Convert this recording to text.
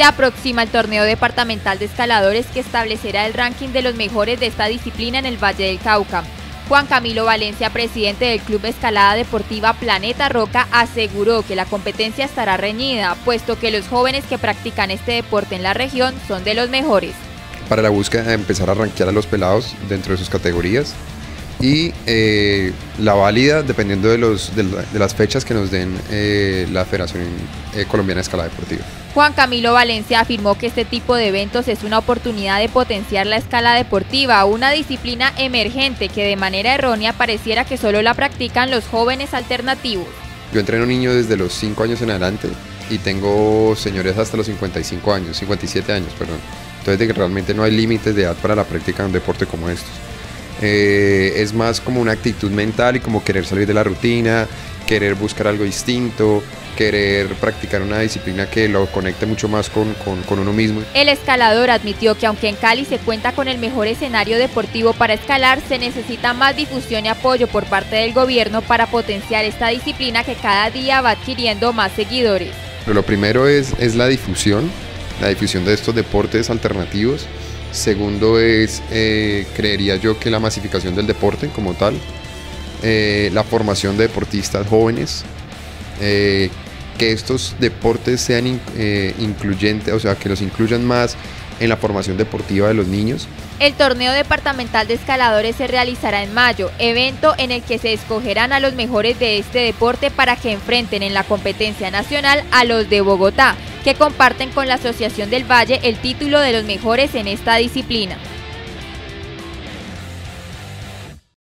aproxima el torneo departamental de escaladores que establecerá el ranking de los mejores de esta disciplina en el Valle del Cauca. Juan Camilo Valencia, presidente del Club Escalada Deportiva Planeta Roca, aseguró que la competencia estará reñida, puesto que los jóvenes que practican este deporte en la región son de los mejores. Para la búsqueda de empezar a rankear a los pelados dentro de sus categorías y la válida dependiendo de las fechas que nos den la Federación Colombiana de Escalada Deportiva. Juan Camilo Valencia afirmó que este tipo de eventos es una oportunidad de potenciar la escalada deportiva, una disciplina emergente que de manera errónea pareciera que solo la practican los jóvenes alternativos. Yo entreno niños desde los 5 años en adelante y tengo señores hasta los 57 años, perdón. Entonces de que realmente no hay límites de edad para la práctica de un deporte como estos. Es más como una actitud mental y como querer salir de la rutina, querer buscar algo distinto, querer practicar una disciplina que lo conecte mucho más con uno mismo. El escalador admitió que aunque en Cali se cuenta con el mejor escenario deportivo para escalar, se necesita más difusión y apoyo por parte del gobierno para potenciar esta disciplina que cada día va adquiriendo más seguidores. Pero lo primero es la difusión de estos deportes alternativos. Segundo es, creería yo, que la masificación del deporte como tal, la formación de deportistas jóvenes, que estos deportes sean incluyentes, o sea, que los incluyan más en la formación deportiva de los niños. El torneo departamental de escaladores se realizará en mayo, evento en el que se escogerán a los mejores de este deporte para que enfrenten en la competencia nacional a los de Bogotá, que comparten con la Asociación del Valle el título de los mejores en esta disciplina.